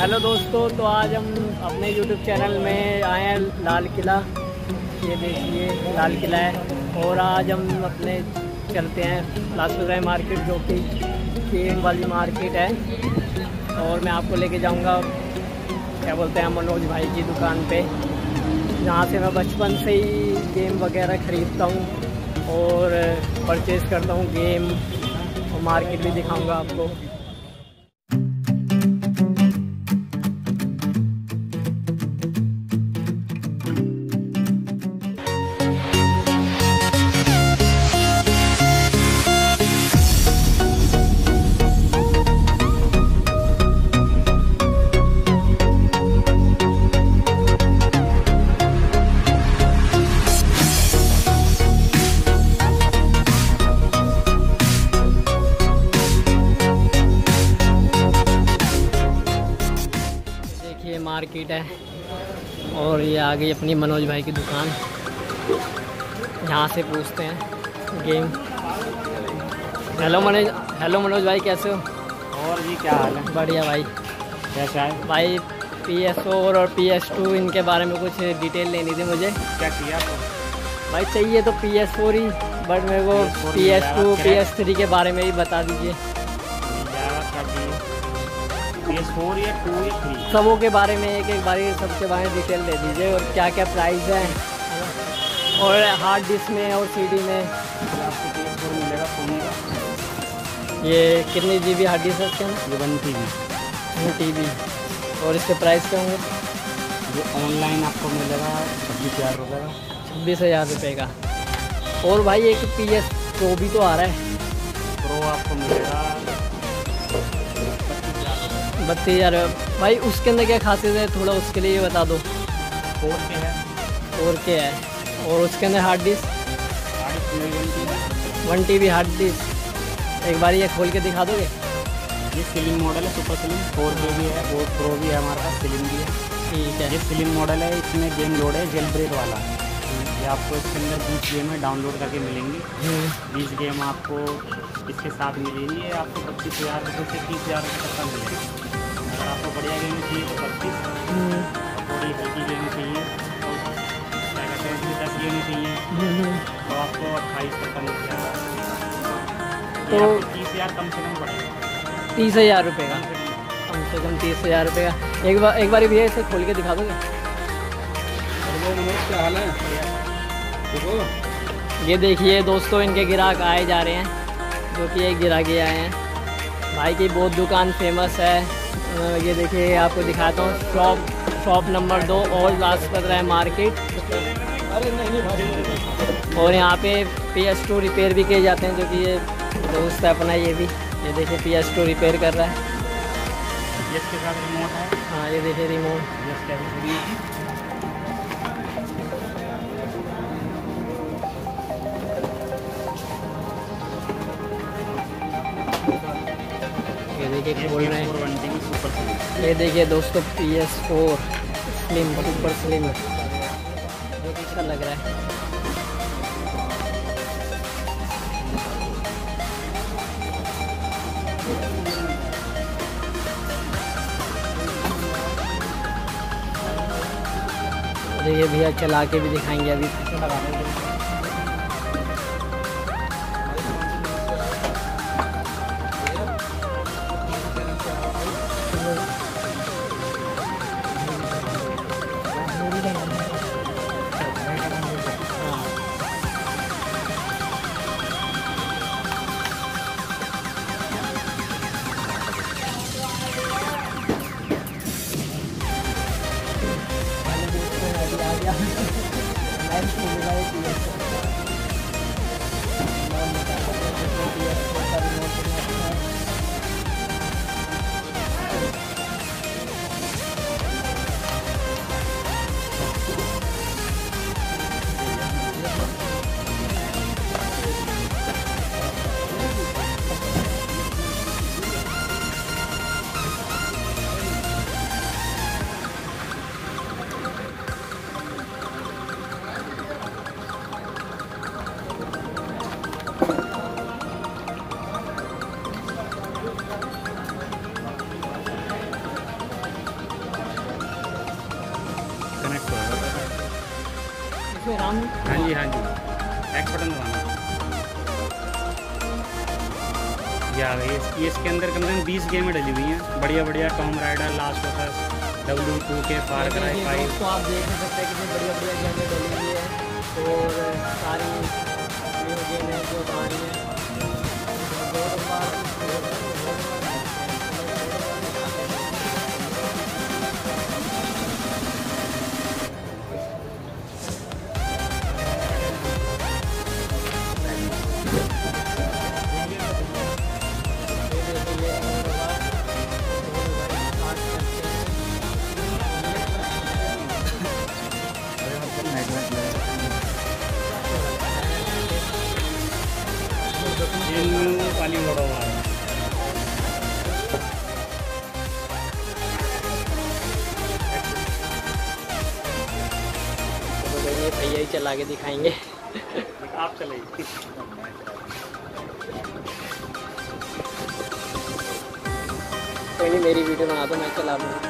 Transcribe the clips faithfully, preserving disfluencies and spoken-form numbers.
Hello दोस्तों, तो आज हम अपने यूट्यूब चैनल में आए हैं लाल किला। ये देखिए लाल किला है और आज हम अपने चलते हैं लासुराय मार्केट, जो कि गेम वाली मार्केट है। और मैं आपको लेके जाऊंगा क्या बोलते हैं मनोज भाई की दुकान पे, जहाँ से मैं बचपन से ही गेम वगैरह ख़रीदता हूँ और परचेज़ करता हूँ गेम, और मार्केट भी दिखाऊंगा आपको। ये मार्केट है और ये आ गई अपनी मनोज भाई की दुकान। यहाँ से पूछते हैं game. Hello Manoj hello Manoj भाई, कैसे हो? और जी क्या हाल है? बढ़िया भाई। कैसा है भाई पी एस फोर और पी एस टू इनके बारे में कुछ डिटेल लेनी थी मुझे। क्या किया तो? भाई चाहिए तो पी एस फोर ही, बट मेरे को P S two P S three के बारे में ही बता दीजिए। पी एस फोर या टू या थ्री सबों के बारे में एक एक बारी सबके बारे में डिटेल दे दीजिए, और क्या क्या प्राइस है, और हार्ड डिस्क में और सी डी में। आपको पी एस फोर मिलेगा सोनी का। ये कितनी जी बी हार्ड डिस्क है? ये one T B one T B. और इसके प्राइस क्या होंगे? जो ऑनलाइन आपको मिलेगा छब्बीस हज़ार रुपये का। छब्बीस हज़ार रुपये का। और भाई एक पी एस प्रो भी तो आ रहा है। प्रो आपको मिलेगा बत्तीस हज़ार भाई, उसके अंदर क्या खासियत है, थोड़ा उसके लिए बता दो। फोर के है फोर के है। और उसके अंदर hard disk one T B hard disk. एक बार ये खोल के दिखा दोगे? ये स्लिम मॉडल है, सुपर स्लिम। फोर के भी है और प्रो भी है हमारे पास, स्लिम भी है। ठीक है। ये स्लिम मॉडल है, इसमें गेम लोड है जेल ब्रेक वाला। ये आपको इसके अंदर बीस गेम है डाउनलोड करके मिलेंगी। बीस गेम आपको इसके साथ मिलेंगी। ये आपको पच्चीस हज़ार रुपये से तीस हज़ार रुपये तक का मिलेगा। अगर आपको बढ़िया गेम चाहिए तो पच्चीस, थोड़ी हल्की गेम चाहिए तो क्या कहते हैं उसमें दस गेम चाहिए तो आपको अट्ठाईस तक का मिल जाएगा। तो तीस हज़ार कम से कम पड़ेगा। तीस हज़ार रुपये का कम से कम तीस हज़ार रुपये का। एक बार एक बार भैया इसे खोल के दिखा दोगे? क्या हाल है? देखो ये देखिए दोस्तों, इनके ग्राहक आए जा रहे हैं, जो कि एक ग्राहक ही आए हैं। भाई की बहुत दुकान फेमस है। ये देखिए आपको दिखाता हूँ, शॉप शॉप नंबर दो और लाजपत राय मार्केट। और यहाँ पे पी एस टू रिपेयर भी किए जाते हैं, जो कि ये दोस्त है अपना, ये भी ये देखिए पी एस टू रिपेयर कर रहा है। इसके साथ रिमोट है। हाँ ये देखिए रिमोट। ये देखिए खोल रहे हैं। ये देखिए दोस्तों P S four slim super slim, जो कि अच्छा लग रहा है। देखिए भैया चला के भी दिखाएंगे अभी। पे राम? हाँ जी हाँ जी, एक्स बटन दबाना। ये आ गई, ये इसके अंदर कम से कम बीस गेमें डली हुई हैं, बढ़िया बढ़िया। Tomb Raider, Last of Us, W two K, Far cry five. तो आप देख सकते हैं कितनी बढ़िया बढ़िया गेमें डली हुई है और सारी न्यू गेम है जो आ रही है। पानी बड़ा हुआ है। ये भैया ही चला के दिखाएंगे। आप चलाइए। कोई नहीं, मेरी वीडियो बना दो, मैं चला दूँ।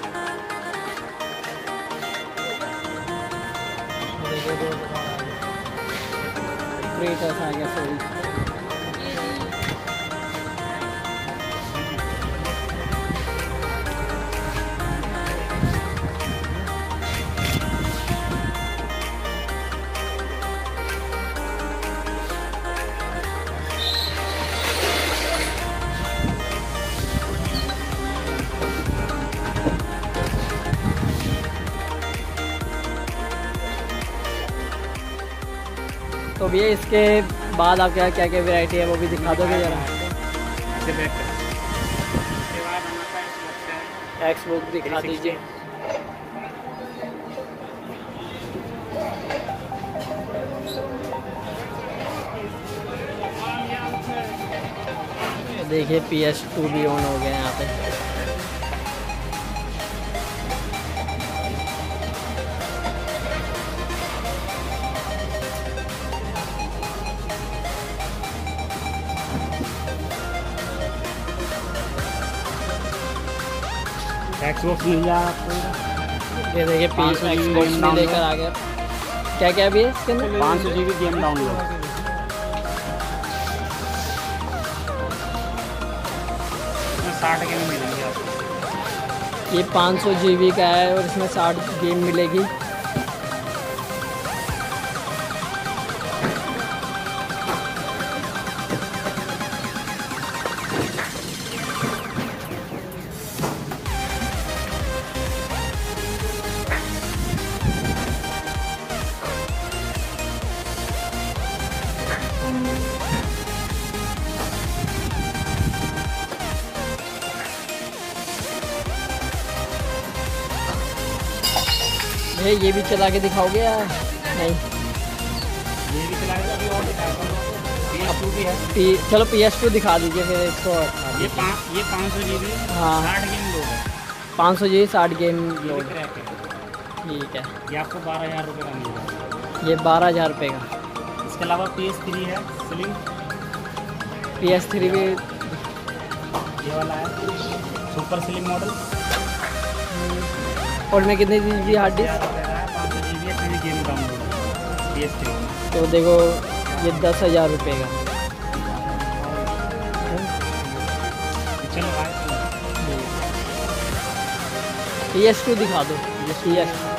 आ गया सॉरी। तो भैया इसके बाद आप क्या क्या क्या वैरायटी है वो भी दिखा दोगे जरा? एक्स बुक दिखा दीजिए। देखिए पी एस टू भी ऑन हो गया है यहाँ पे। एक्सबॉक्स मिल जाए आपको। ये देखिए पी एक्सबॉक्स भी लेकर आ गया। क्या क्या भी है इसके अंदर? पाँच सौ जी बी गेम डाउनलोड। इसमें साठ गेम मिलेंगी आपको। ये पाँच सौ जी बी का है और इसमें साठ गेम मिलेगी। ये भी चला के दिखाओगे या नहीं? ये भी चला के अभी और दिखाता हूँ। पी एस टू भी है। पी चलो पी एस टू दिखा दीजिए फिर इसको। ये पाँच ये पाँच सौ जी बी हाँ साठ गेम लोड है। पाँच सौ जी साठ गेम लोड। ठीक है, ये आपको बारह हज़ार रुपये का मिल जाएगा। ये बारह हज़ार रुपये का। इसके अलावा पी एस थ्री है स्लिम। पी एस थ्री भी ये वाला है सुपर स्लिम मॉडल। और में कितनी जी बी हार्ड डिस्क? पाँच सौ G B game download P S three. तो देखो ये दस हज़ार रुपये का। चलो पी एस टू दिखा दो। P S